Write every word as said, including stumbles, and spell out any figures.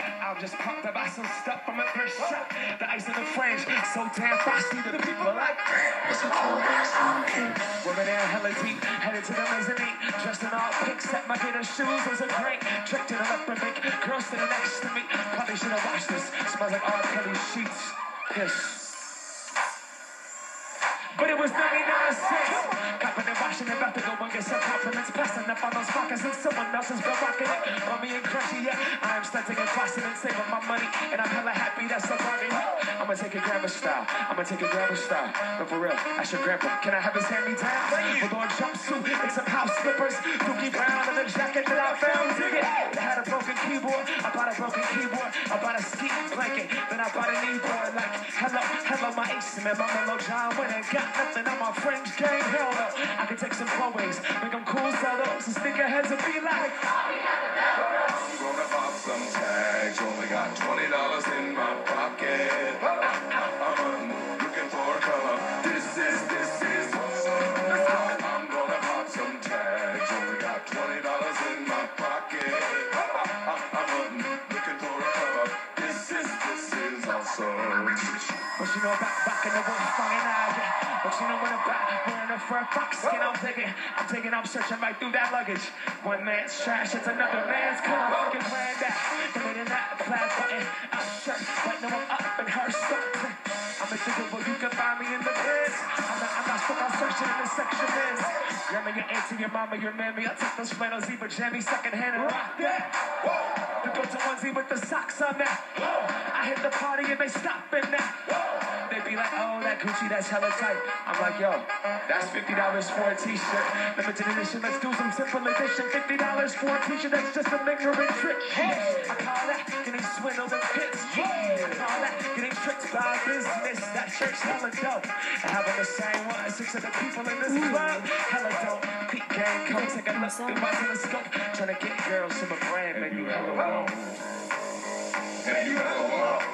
I'm just pumped about some stuff from a thrift shop. The ice in the fringe, so damn frosty. The people are like, it's a cool ass on pink. women there hella deep, headed to the mezzanine, dressed in all pink. Set my gator shoes, was a great trick to the left bank. Girl sitting next to me, probably should have washed this. Smells like R. Kelly sheets. Yes. But it was ninety-nine cents. Copping and washing, about to go and get some compliments. Passing up on those pockets and someone else has been rocking it. On me and crunchy, yeah. I am stunting and tossing and saving my money. And I'm hella happy that's so bargain. I'm gonna take it grandma style. I'm gonna take it grandma style. But for real, that's your grandpa. Can I have his hand-me-down? With on jumpsuit and some house slippers. Dookie Brown and the jacket that I found. Dig it. They had a broken keyboard. I bought a broken keyboard. I bought a ski blanket. Then I bought a kneeboard. Like, hello, hello, my ace man. Mama Low John went and got nothing on my French game, hell no. I can take some pro wings, make them cool, sell those, and stick your heads and be like, I'm gonna pop some tags, only got twenty dollars in my pocket. I'm looking for a color. This is, this is awesome. I'm gonna pop some tags, only got twenty dollars in my pocket. I'm looking for a color. This is, this is awesome. but you know about back in the wolf flying out, yeah. But you know when I'm back, wearing a fur fox skin, I'm taking, I'm taking, I'm searching right through that luggage. One man's trash, it's another man's car. Fucking wearing that, and in that plaid button, out shirt, right now I'm up in her skirt. I'm a digger, well you can find me in the biz. I'm not, I'm not stuck on searching in the section is. Grandma, your auntie, your mama, your mammy, I'll take those flannels, zebra jammy, secondhand and rock that. The go-to onesie with the socks on that. I hit the party and they stop in that. They be like, oh, that Gucci, that's hella tight. I'm like, yo, that's fifty dollars for a t-shirt. Limited edition, let's do some simple edition. fifty dollars for a t-shirt, that's just a lingering trick. I call that getting swindled and pits. I call that getting tricked by business. That shirt's hella dope. And having the same one, six of the people in this club, hella dope. Peak game, come take a look through my telescope. Trying to get girls from a brand, man, you hella wrong. And you hella wrong.